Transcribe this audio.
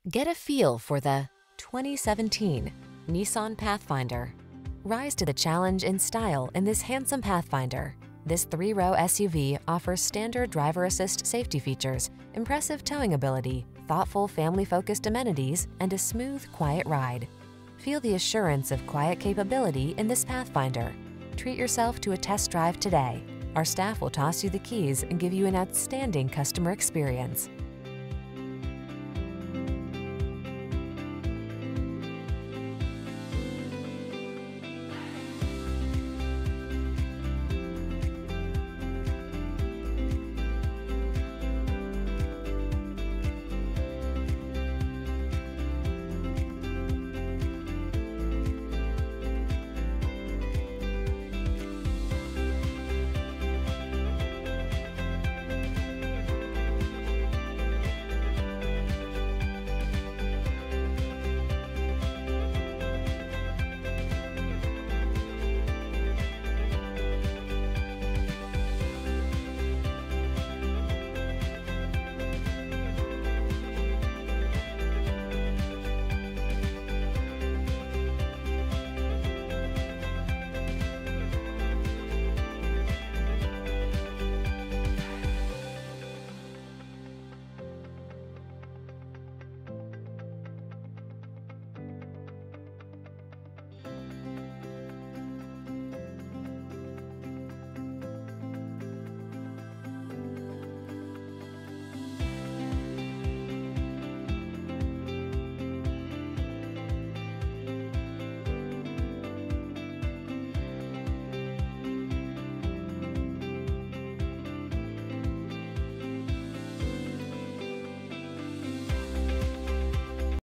Get a feel for the 2017 Nissan Pathfinder. Rise to the challenge in style in this handsome Pathfinder. This three-row SUV offers standard driver assist safety features, impressive towing ability, thoughtful family-focused amenities, and a smooth, quiet ride. Feel the assurance of quiet capability in this Pathfinder. Treat yourself to a test drive today. Our staff will toss you the keys and give you an outstanding customer experience.